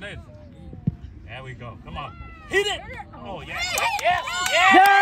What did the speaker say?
it in. There we go. Come on. Hit it. Oh, yes. Yes. Yes.